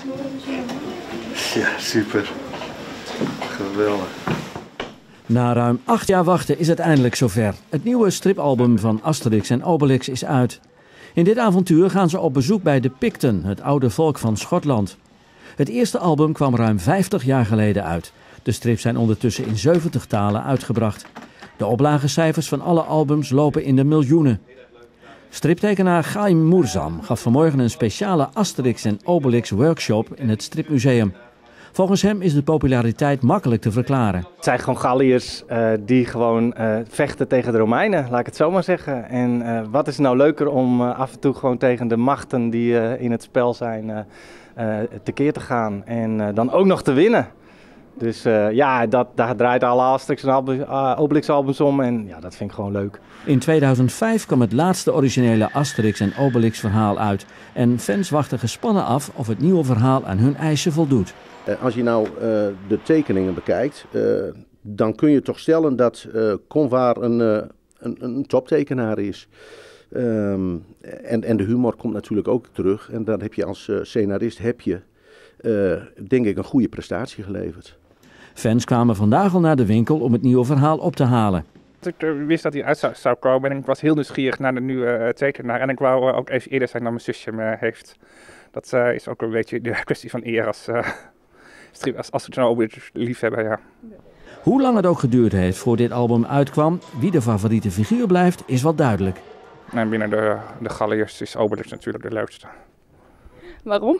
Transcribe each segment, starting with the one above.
Ja, super. Geweldig. Na ruim 8 jaar wachten is het eindelijk zover. Het nieuwe stripalbum van Asterix en Obelix is uit. In dit avontuur gaan ze op bezoek bij de Picten, het oude volk van Schotland. Het eerste album kwam ruim 50 jaar geleden uit. De strips zijn ondertussen in 70 talen uitgebracht. De oplagecijfers van alle albums lopen in de miljoenen. Striptekenaar Chaim Mourzam gaf vanmorgen een speciale Asterix en Obelix workshop in het Stripmuseum. Volgens hem is de populariteit makkelijk te verklaren. Het zijn gewoon Galliërs die gewoon vechten tegen de Romeinen, laat ik het zo maar zeggen. En wat is nou leuker om af en toe gewoon tegen de machten die in het spel zijn tekeer te gaan en dan ook nog te winnen. Dus ja, daar draait alle Asterix en Obelix albums om en ja, dat vind ik gewoon leuk. In 2005 kwam het laatste originele Asterix en Obelix verhaal uit. En fans wachten gespannen af of het nieuwe verhaal aan hun eisen voldoet. Als je nou de tekeningen bekijkt, dan kun je toch stellen dat Convar een toptekenaar is. En de humor komt natuurlijk ook terug. En dan heb je als scenarist, denk ik, een goede prestatie geleverd. Fans kwamen vandaag al naar de winkel om het nieuwe verhaal op te halen. Ik wist dat hij uit zou komen en ik was heel nieuwsgierig naar de nieuwe tekenaar. En ik wou ook even eerder zijn dan mijn zusje me heeft. Dat is ook een beetje de kwestie van eer als Asterix en Obelix liefhebber, ja. Hoe lang het ook geduurd heeft voor dit album uitkwam, wie de favoriete figuur blijft, is wel duidelijk. En binnen de Galliërs is Obelix natuurlijk de leukste. Waarom?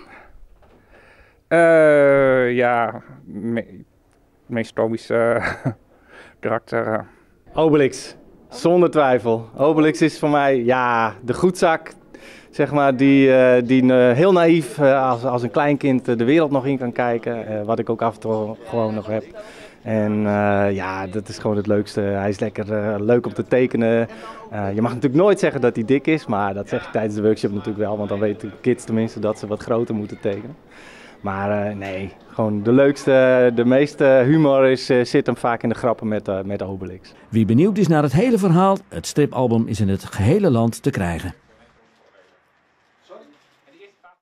Ja, meest komische karakter. Obelix, zonder twijfel. Obelix is voor mij ja, de goedzak, zeg maar, die heel naïef als een kleinkind de wereld nog in kan kijken. Wat ik ook af en toe gewoon nog heb. En ja, dat is gewoon het leukste. Hij is lekker leuk om te tekenen. Je mag natuurlijk nooit zeggen dat hij dik is, maar dat zeg je tijdens de workshop natuurlijk wel. Want dan weten kids tenminste dat ze wat groter moeten tekenen. Maar nee, gewoon de leukste, de meeste humor zit hem vaak in de grappen met Obelix. Wie benieuwd is naar het hele verhaal, het stripalbum is in het gehele land te krijgen.